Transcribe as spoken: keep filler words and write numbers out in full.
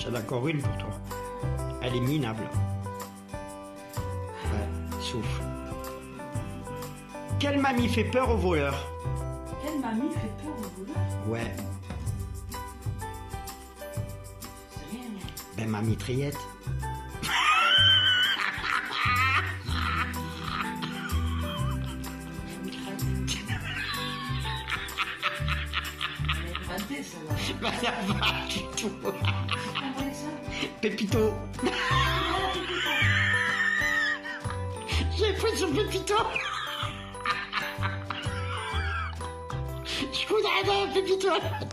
j'en ai encore une pour toi. Elle est minable. Ouais, souffle. Quelle mamie fait peur aux voleurs? Quelle mamie fait peur aux voleurs? Ouais. C'est rien. Ben, ma mitraillette. Raté, ça va. Ben, ça va du tout. T'as envoyé ça? Pépito. J'ai pris sur Pépito. Je voudrais aller à Pépito.